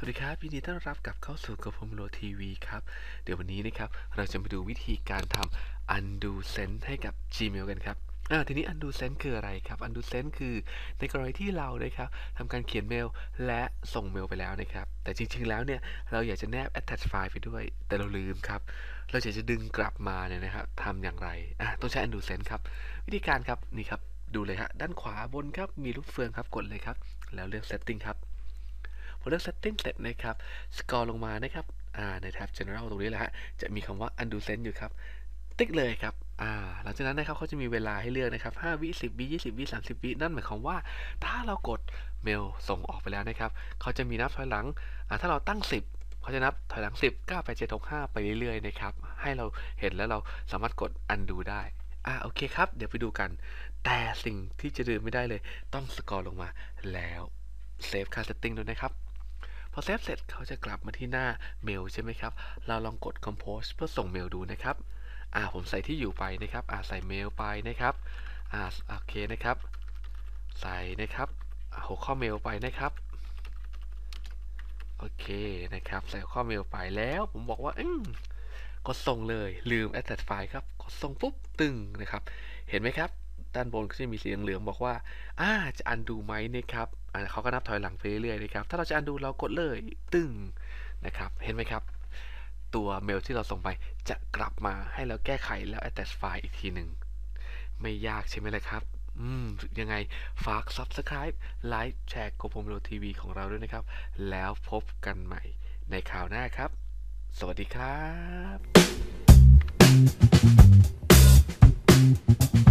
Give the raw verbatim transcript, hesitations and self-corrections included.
ดีครับยินดีต้อนรับกลับเข้าสู่กับผมโลทีวีครับเดี๋ยววันนี้นะครับเราจะมาดูวิธีการทำ undo send ให้กับ Gmail กันครับอ่าทีนี้ undo send คืออะไรครับ undo send คือในกรณีที่เรานะครับทำการเขียนเมลและส่งเมลไปแล้วนะครับแต่จริงๆแล้วเนี่ยเราอยากจะแนบ attach file ไปด้วยแต่เราลืมครับเราอยากจะดึงกลับมาเนี่ยนะครับทำอย่างไรอ่าต้องใช้ undo send ครับวิธีการครับนี่ครับดูเลยฮะด้านขวาบนครับมีลูกเฟืองครับกดเลยครับแล้วเลือก setting ครับพอเลือก setting เสร็จนะครับสกรอลลงมานะครับอ่าในแท็บ general ตรงนี้แหละฮะจะมีคำว่า undo send อยู่ครับติ๊กเลยครับอ่าหลังจากนั้นนะครับเขาจะมีเวลาให้เลือกนะครับห้าวิสิบวิยี่สิบวิสามสิบวินั่นหมายความว่าถ้าเรากดเมลส่งออกไปแล้วนะครับเขาจะมีนับถอยหลังอ่าถ้าเราตั้งสิบเขาจะนับถอยหลังสิบ เก้า แปด เจ็ด หก ห้าไปเรื่อยๆนะครับให้เราเห็นแล้วเราสามารถกด undo ได้อ่าโอเคครับเดี๋ยวไปดูกันแต่สิ่งที่จะลืมไม่ได้เลยต้องสกรอลลงมาแล้วเซฟค่า setting ด้วยนะครับพอเซฟเสร็จเขาจะกลับมาที่หน้าเมลใช่ไหมครับเราลองกด compose เพื่อส่งเมลดูนะครับอ่าผมใส่ที่อยู่ไปนะครับอ่าใส่เมลไปนะครับอ่าโอเคนะครับใส่นะครับหัวข้อเมลไปนะครับโอเคนะครับใส่หัวข้อเมลไปแล้วผมบอกว่าอืมกดส่งเลยลืม attach file ครับกดส่งปุ๊บตึงนะครับเห็นไหมครับด้านบนก็จะมีสีเหลืองๆบอกว่าอ่าจะ undo ไหมนะครับอ่าเขาก็นับถอยหลังไปเรื่อยๆนะครับถ้าเราจะ undo เรากดเลยตึงนะครับเห็นไหมครับตัวเมลที่เราส่งไปจะกลับมาให้เราแก้ไขแล้ว attach file อีกทีหนึ่งไม่ยากใช่ไหมล่ะครับอืมยังไงฝาก subscribe ไลค์แชร์โกโปรโมโลทีวีของเราด้วยนะครับแล้วพบกันใหม่ในคราวหน้าครับสวัสดีครับ